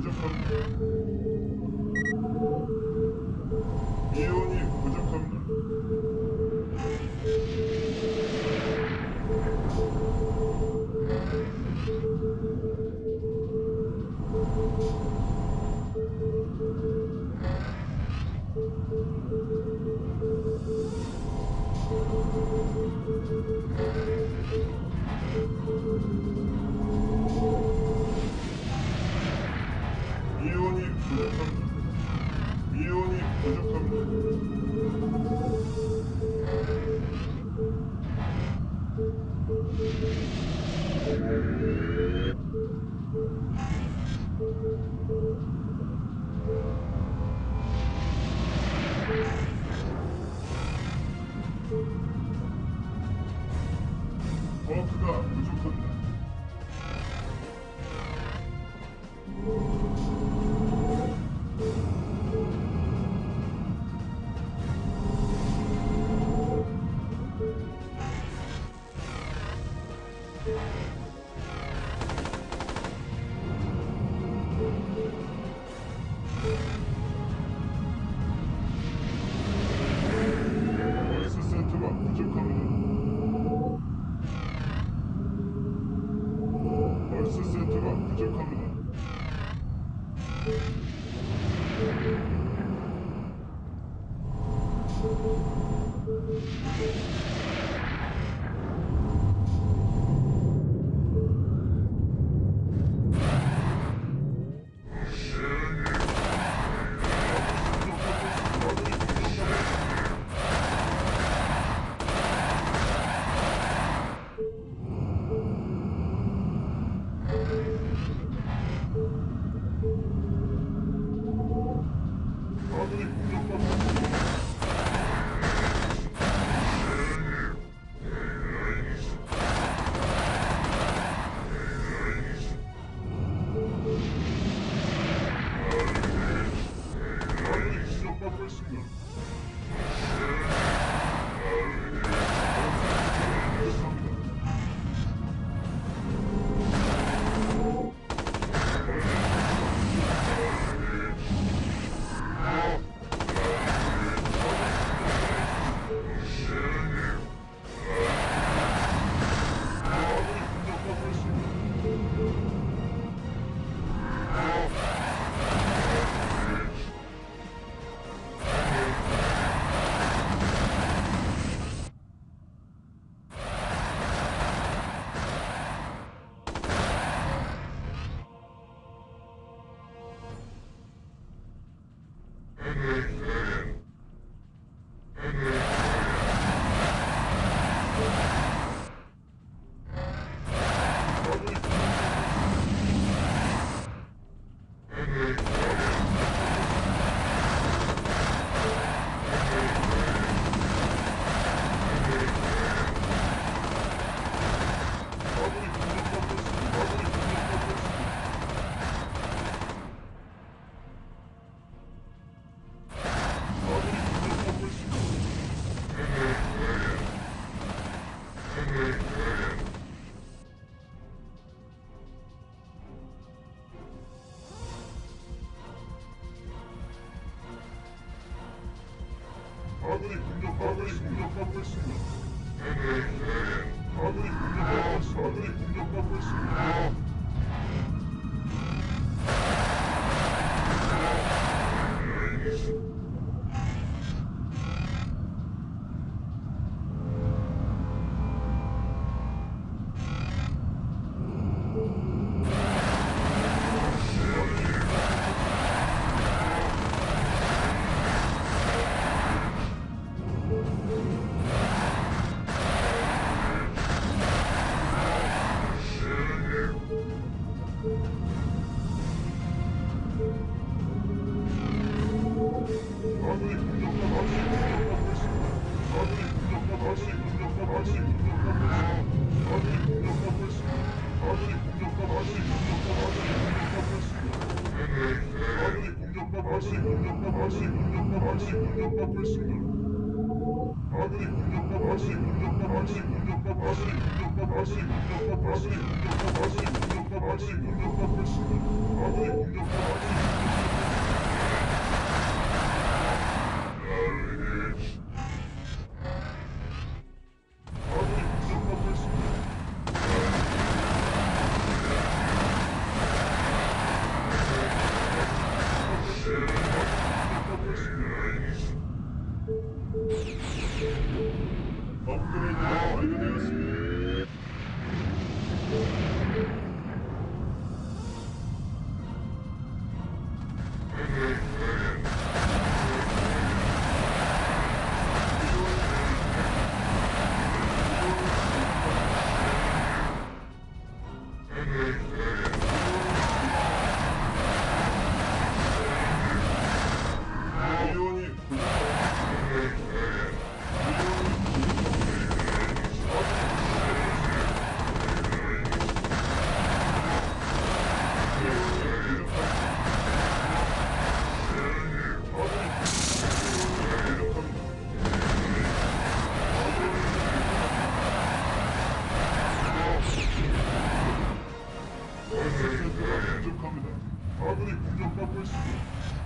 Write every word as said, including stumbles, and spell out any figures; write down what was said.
부족합니다. 미온이 부족합니다. 미온이 부족합니다. 미온이 부족합니다. 버크가 부족합니다. 벌스 센터가 부족합니다. 벌스 센터가 부족합니다. 아군이 공격받고 있습니다. 아군이 공격받고 있습니다. 아군이 공격, 아군이 공격받고 있습니다. 아군이 공격받고 있습니다. 아군이 공격받고 있습니다. 아군이 공격받고 있습니다. 아군이 공격받고 있습니다. 아군이 공격받고 있습니다. 아군이 공격받고 있습니다. 아군이 공격받고 있습니다. 아군이 공격받고 있습니다. 아군이 공격받고 있습니다. 아군이 공격받고 있습니다. 아군이 공격받고 있습니다. 아군이 공격받고 있습니다. 아군이 공격받고 있습니다. 아군이 공격받고 있습니다. 아군이 공격받고 있습니다. 아군이 공격받고 있습니다. 공격받고 있습니다.